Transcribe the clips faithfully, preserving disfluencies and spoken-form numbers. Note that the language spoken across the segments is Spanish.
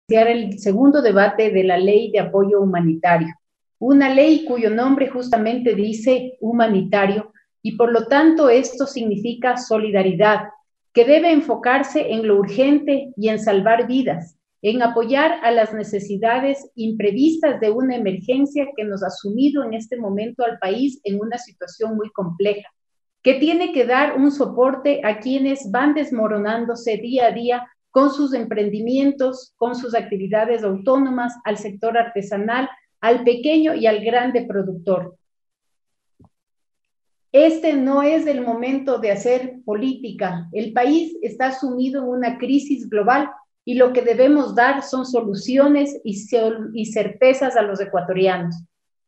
el segundo debate de la ley de apoyo humanitario, una ley cuyo nombre justamente dice humanitario y por lo tanto esto significa solidaridad, que debe enfocarse en lo urgente y en salvar vidas, en apoyar a las necesidades imprevistas de una emergencia que nos ha sumido en este momento al país en una situación muy compleja, que tiene que dar un soporte a quienes van desmoronándose día a día con sus emprendimientos, con sus actividades autónomas, al sector artesanal, al pequeño y al grande productor. Este no es el momento de hacer política. El país está sumido en una crisis global y lo que debemos dar son soluciones y, y certezas a los ecuatorianos.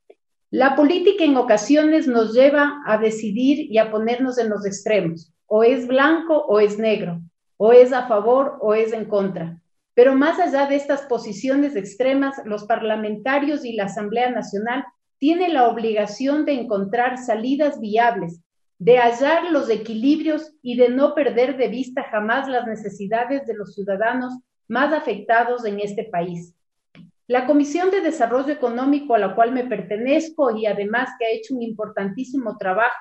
La política en ocasiones nos lleva a decidir y a ponernos en los extremos. O es blanco o es negro, o es a favor o es en contra. Pero más allá de estas posiciones extremas, los parlamentarios y la Asamblea Nacional tienen la obligación de encontrar salidas viables, de hallar los equilibrios y de no perder de vista jamás las necesidades de los ciudadanos más afectados en este país. La Comisión de Desarrollo Económico, a la cual me pertenezco y además que ha hecho un importantísimo trabajo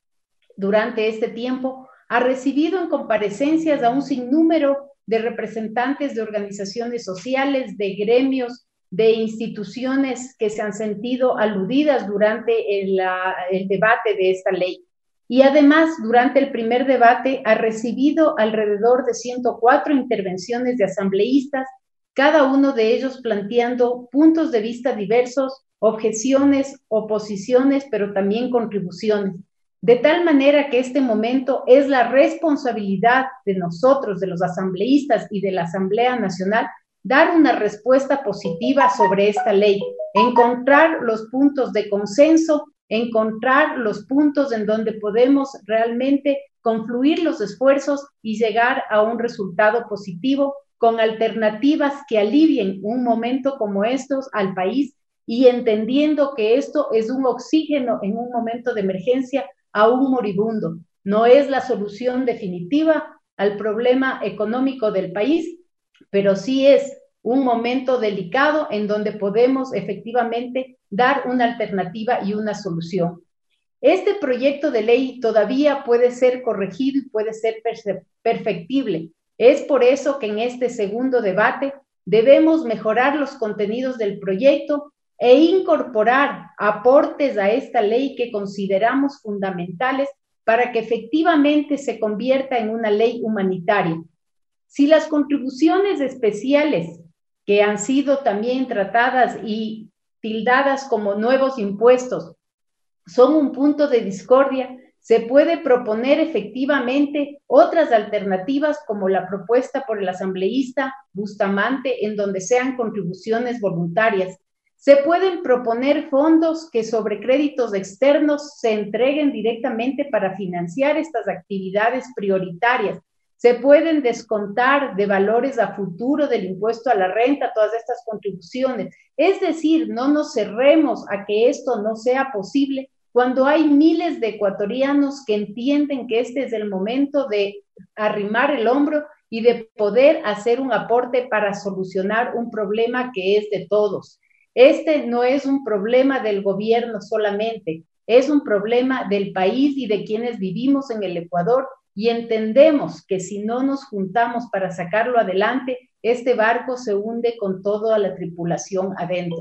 durante este tiempo, ha recibido en comparecencias a un sinnúmero de representantes de organizaciones sociales, de gremios, de instituciones que se han sentido aludidas durante el, el debate de esta ley. Y además, durante el primer debate, ha recibido alrededor de ciento cuatro intervenciones de asambleístas, cada uno de ellos planteando puntos de vista diversos, objeciones, oposiciones, pero también contribuciones. De tal manera que este momento es la responsabilidad de nosotros, de los asambleístas y de la Asamblea Nacional, dar una respuesta positiva sobre esta ley, encontrar los puntos de consenso, encontrar los puntos en donde podemos realmente confluir los esfuerzos y llegar a un resultado positivo con alternativas que alivien un momento como estos al país y entendiendo que esto es un oxígeno en un momento de emergencia a un moribundo. No es la solución definitiva al problema económico del país, pero sí es un momento delicado en donde podemos efectivamente dar una alternativa y una solución. Este proyecto de ley todavía puede ser corregido y puede ser perfectible. Es por eso que en este segundo debate debemos mejorar los contenidos del proyecto e incorporar aportes a esta ley que consideramos fundamentales para que efectivamente se convierta en una ley humanitaria. Si las contribuciones especiales que han sido también tratadas y tildadas como nuevos impuestos son un punto de discordia, se puede proponer efectivamente otras alternativas como la propuesta por el asambleísta Bustamante, en donde sean contribuciones voluntarias. Se pueden proponer fondos que sobre créditos externos se entreguen directamente para financiar estas actividades prioritarias. Se pueden descontar de valores a futuro del impuesto a la renta todas estas contribuciones. Es decir, no nos cerremos a que esto no sea posible cuando hay miles de ecuatorianos que entienden que este es el momento de arrimar el hombro y de poder hacer un aporte para solucionar un problema que es de todos. Este no es un problema del gobierno solamente, es un problema del país y de quienes vivimos en el Ecuador y entendemos que si no nos juntamos para sacarlo adelante, este barco se hunde con toda la tripulación adentro.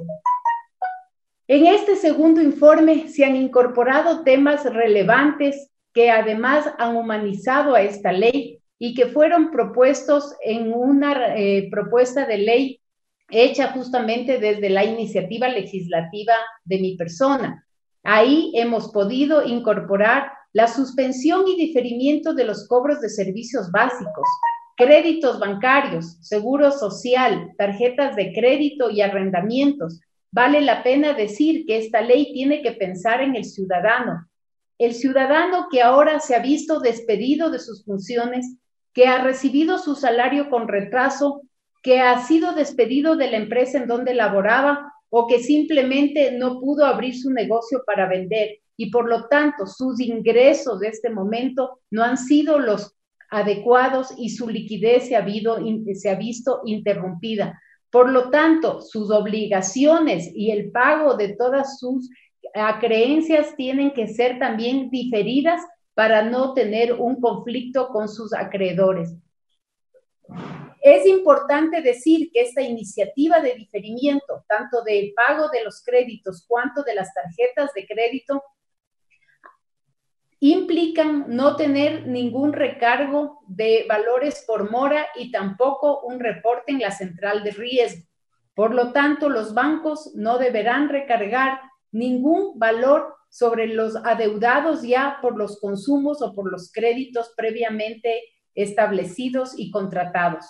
En este segundo informe se han incorporado temas relevantes que además han humanizado a esta ley y que fueron propuestos en una eh, propuesta de ley hecha justamente desde la iniciativa legislativa de mi persona. Ahí hemos podido incorporar la suspensión y diferimiento de los cobros de servicios básicos, créditos bancarios, seguro social, tarjetas de crédito y arrendamientos. Vale la pena decir que esta ley tiene que pensar en el ciudadano, el ciudadano que ahora se ha visto despedido de sus funciones, que ha recibido su salario con retraso, que ha sido despedido de la empresa en donde laboraba o que simplemente no pudo abrir su negocio para vender y por lo tanto sus ingresos de este momento no han sido los adecuados y su liquidez se ha, habido, se ha visto interrumpida. Por lo tanto, sus obligaciones y el pago de todas sus acreencias tienen que ser también diferidas para no tener un conflicto con sus acreedores. Es importante decir que esta iniciativa de diferimiento, tanto del pago de los créditos cuanto de las tarjetas de crédito, implican no tener ningún recargo de valores por mora y tampoco un reporte en la central de riesgo. Por lo tanto, los bancos no deberán recargar ningún valor sobre los adeudados ya por los consumos o por los créditos previamente establecidos y contratados.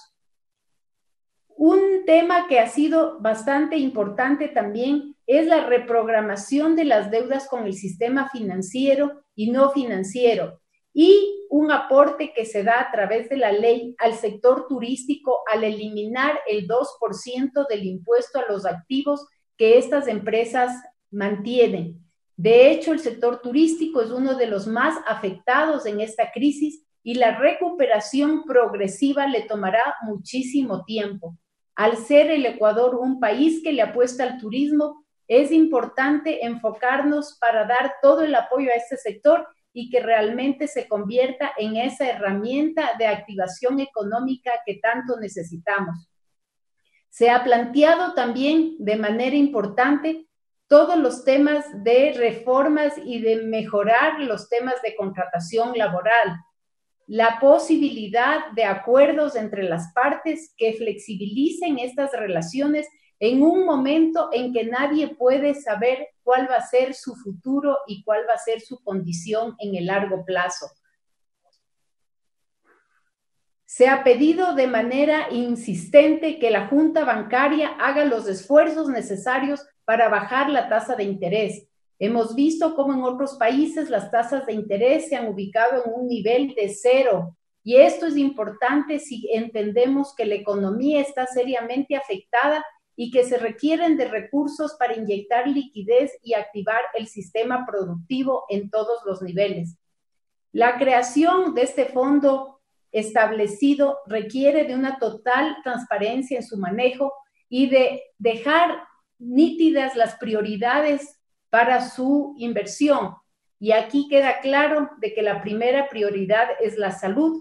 Un tema que ha sido bastante importante también es la reprogramación de las deudas con el sistema financiero y no financiero, y un aporte que se da a través de la ley al sector turístico al eliminar el dos por ciento del impuesto a los activos que estas empresas mantienen. De hecho, el sector turístico es uno de los más afectados en esta crisis y la recuperación progresiva le tomará muchísimo tiempo. Al ser el Ecuador un país que le apuesta al turismo, es importante enfocarnos para dar todo el apoyo a este sector y que realmente se convierta en esa herramienta de activación económica que tanto necesitamos. Se ha planteado también de manera importante todos los temas de reformas y de mejorar los temas de contratación laboral, la posibilidad de acuerdos entre las partes que flexibilicen estas relaciones en un momento en que nadie puede saber cuál va a ser su futuro y cuál va a ser su condición en el largo plazo. Se ha pedido de manera insistente que la Junta Bancaria haga los esfuerzos necesarios para bajar la tasa de interés. Hemos visto cómo en otros países las tasas de interés se han ubicado en un nivel de cero. Y esto es importante si entendemos que la economía está seriamente afectada y que se requieren de recursos para inyectar liquidez y activar el sistema productivo en todos los niveles. La creación de este fondo establecido requiere de una total transparencia en su manejo y de dejar nítidas las prioridades para su inversión. Y aquí queda claro de que la primera prioridad es la salud,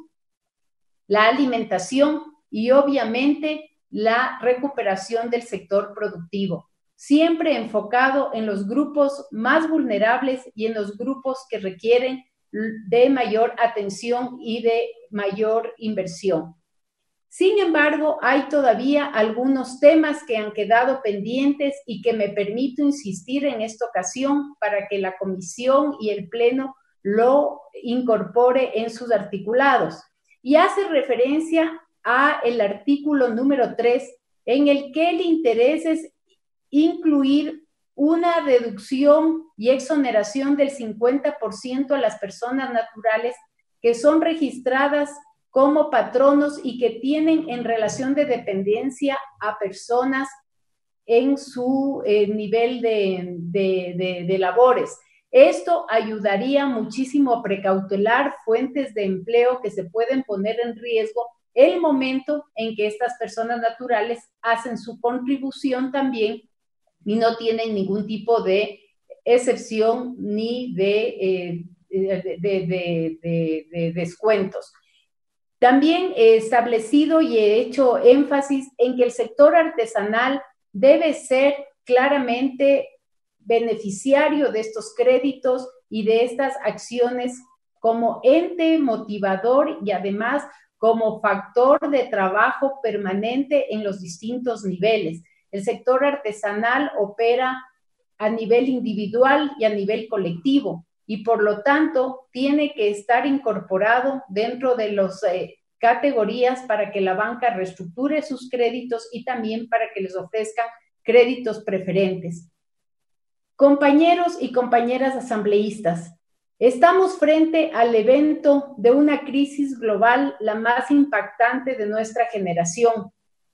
la alimentación y obviamente la recuperación del sector productivo, siempre enfocado en los grupos más vulnerables y en los grupos que requieren de mayor atención y de mayor inversión. Sin embargo, hay todavía algunos temas que han quedado pendientes y que me permito insistir en esta ocasión para que la Comisión y el Pleno lo incorpore en sus articulados. Y hace referencia a el artículo número tres, en el que el interés es incluir una deducción y exoneración del cincuenta por ciento a las personas naturales que son registradas como patronos y que tienen en relación de dependencia a personas en su eh, nivel de, de, de, de labores. Esto ayudaría muchísimo a precautelar fuentes de empleo que se pueden poner en riesgo el momento en que estas personas naturales hacen su contribución también y no tienen ningún tipo de excepción ni de, eh, de, de, de, de, de descuentos. También he establecido y he hecho énfasis en que el sector artesanal debe ser claramente beneficiario de estos créditos y de estas acciones como ente motivador y además como factor de trabajo permanente en los distintos niveles. El sector artesanal opera a nivel individual y a nivel colectivo y por lo tanto tiene que estar incorporado dentro de las eh, categorías para que la banca reestructure sus créditos y también para que les ofrezcan créditos preferentes. Compañeros y compañeras asambleístas, estamos frente al evento de una crisis global, la más impactante de nuestra generación.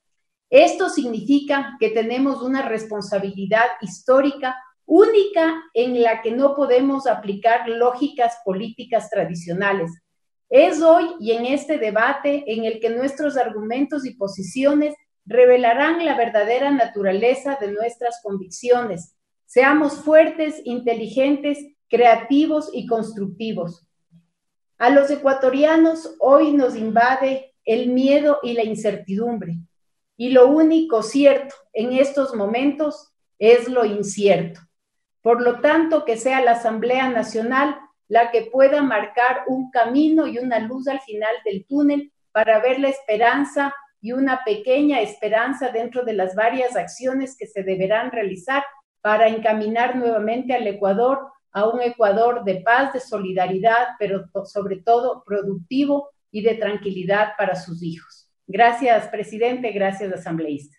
Esto significa que tenemos una responsabilidad histórica única en la que no podemos aplicar lógicas políticas tradicionales. Es hoy y en este debate en el que nuestros argumentos y posiciones revelarán la verdadera naturaleza de nuestras convicciones. Seamos fuertes, inteligentes, creativos y constructivos. A los ecuatorianos hoy nos invade el miedo y la incertidumbre. Y lo único cierto en estos momentos es lo incierto. Por lo tanto, que sea la Asamblea Nacional la que pueda marcar un camino y una luz al final del túnel para ver la esperanza y una pequeña esperanza dentro de las varias acciones que se deberán realizar para encaminar nuevamente al Ecuador a un Ecuador de paz, de solidaridad, pero sobre todo productivo y de tranquilidad para sus hijos. Gracias, presidente. Gracias, asambleístas.